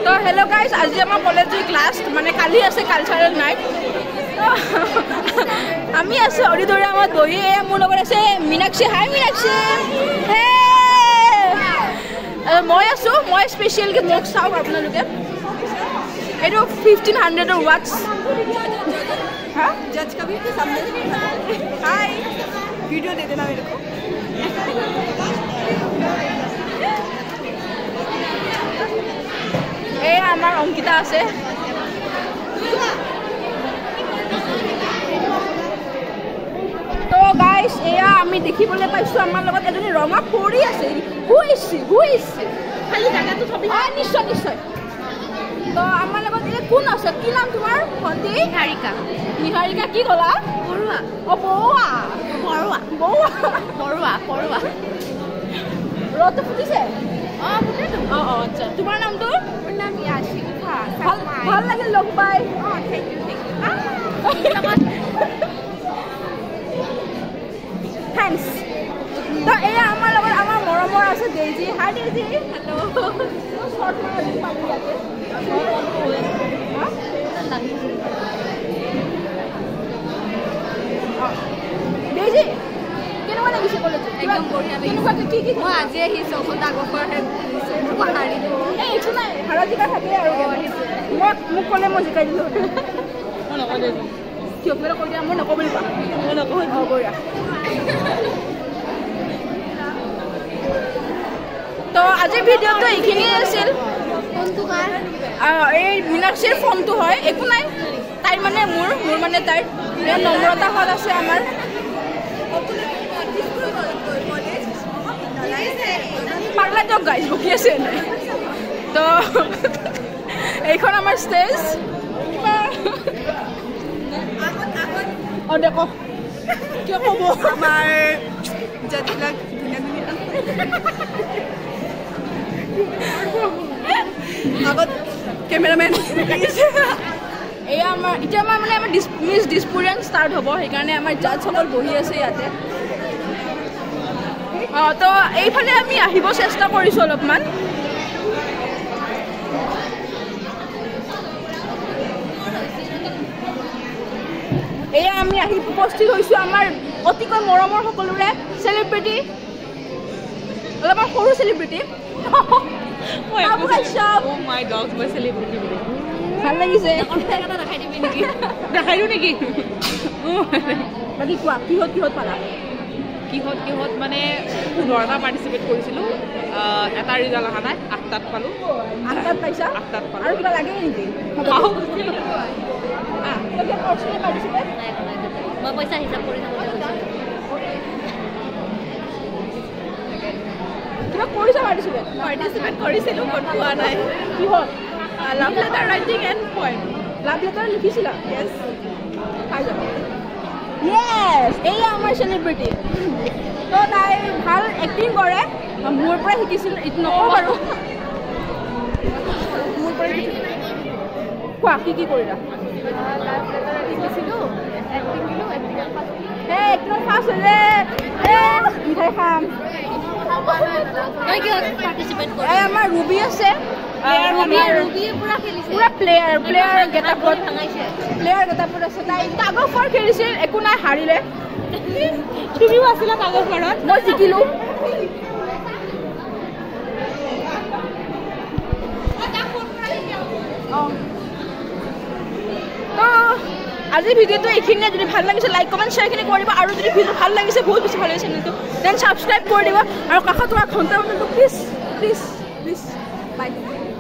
তো hello' guys, আজি আমাৰ কলেজৰ ক্লাছ মানে কালি আছে কালচাৰেল নাইট। আমি আছো অডিটৰিয়ামত বহি। মোৰ লগত আছে মীনাক্ষী। হাই মীনাক্ষী। মই আছো, মই স্পেচিয়েলকৈ মোক চাওক আপোনালোকে। এইটো 1500 ৱাটছ। जज कभी के सामने हाय वीडियो दे देना मेरे को। এই আমাৰ অংকিতা আছে। তো গাইজ, এয়া আমি দেখিবলৈ পাইছোঁ আমাৰ লগত এজনী ৰঙা পৰি আছে। খালি জাগাটো থবি। নিশ্চয় নিশ্চয়। তো আমাৰ লগত এই কোন আছে? কি নাম তোমাৰ ভণ্টি? निहारिका। নিহাৰিকা। কি ক'লা? बरुआ। অ বৰুৱা। बरुआ। বৰুৱা। बरुआ बरुआ। ৰ'দটো ফুটিছে? ফুটেতো। আচ্ছা। তোমাৰ নামটো? মোৰ নাম ইয়াশিকা। ভাল লাগিল লগ পাই। Thank you thanks. তো এয়া আমাৰ লগত আমাৰ মৰমৰ আছে Daisy. Hi Daisy. Hello'. Daisy, কেনেকুৱা লাগিছে কলেজ? একদম বঢ়িয়া লাগিছে। কি মই আজি আহিছোঁ, আগৰ পৰাহে পাহৰিলোঁ। এই একো নাই, ভাড়া জিকা থাকে আৰু। মোক ক'লে মই জিকাই দিলোঁ। মই নকওঁ দে। কিয় কিবা কৈ দিয়া? মই নকওঁ বুলি কোৱা। মই নকওঁ। বঢ়িয়া। তো আজিৰ ভিডিঅ'টো এইখিনিয়ে আছিল। ফোনটো কাৰ? এই মীনাক্ষীৰ ফোনটো হয়। একো নাই, তাইৰ মানে মোৰ মানে তাইৰ। নম্ৰতা হল আছে আমাৰ। পাগলা দিয়ক গাইজ, বকি আছে নাই। তো এইখন আমাৰ ষ্টেজ। দেখ কিয় ক'ব? আমাৰ জাজবিলাক ধুনীয়া ধুনীয়া আগত কেমেৰামেন। এয়া আমাৰ এতিয়া মানে আমাৰ মিছ ডিছপুৰিয়ান ষ্টাৰ্ট হ'ব, সেইকাৰণে আমাৰ জাজসকল বহি আছে ইয়াতে। তো এইফালে আমি আহিব চেষ্টা কৰিছোঁ অলপমান। এয়া আমি আহি উপস্থিত হৈছোঁ আমাৰ অতিকৈ মৰমৰ সকলোৰে চেলিব্ৰিটি, অলপমান সৰু চেলিব্ৰিটি। ভাল লাগিছে। দেখাই দিওঁ নেকি? বাকী কোৱা, কিহত পালা? কিহত মানে 15টা পাৰ্টিচিপেট কৰিছিলোঁ। এটা ৰিজাল্ট অহা নাই, 8টাত পালোঁ। 8টাত পাইছা? 8টাত পালোঁ। আৰু কিবা লাগে নেকি? মই পইচা হিচাপ কৰি কিবা কৰিছা? পাৰ্টিচিপেট কৰিছিলোঁ, ক'ত পোৱা নাই। কিহত? Love letter writing and point. Love letter লিখিছিলা? য়েছ। পাই যাবা। য়েছ, এইয়া আমাৰ চেলিব্ৰিটি। তো তাই ভাল এক্টিং কৰে, মোৰ পৰা শিকিছিল। এইটো নকওঁ বাৰু। মোৰ পৰা কোৱা, কি কৰিলা? লাভ লেটাৰ লিখিছিলোঁ, এক্টিং দিলোঁ, এক্টিঙত পালোঁ। একদম ফাৰ্ষ্ট হ'লে মিঠাই খাম। তই কিহত পাৰ্টিচিপেট কৰিছ? এই আমাৰ ৰুবি আছে। ৰুবিয়ে পুৰা খেলিছে। পুৰা প্লেয়াৰ গেটাপত আছে। তাই কাগজ ফৰ খেলিছিল, একো নাই, হাৰিলে। তুমিও আছিলা কাগজ ফৰত? মই জিকিলোঁ। তো আজিৰ ভিডিঅ'টো এইখিনিয়ে। যদি ভাল লাগিছে লাইক কমেণ্ট শ্বেয়াৰখিনি কৰিব, আৰু যদি ভিডিঅ' ভাল লাগিছে, বহুত বেছি ভাল লাগিছে চেনেলটো, দেন ছাবস্ক্ৰাইব কৰি দিব, আৰু কাষত তোমাৰ ঘণ্টা প্লিজ বাই।